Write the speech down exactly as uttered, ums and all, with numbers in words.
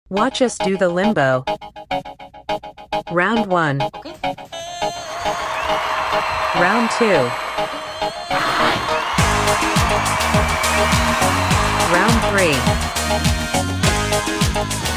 Watch us do the limbo. Round one. Okay. Round two. Round three.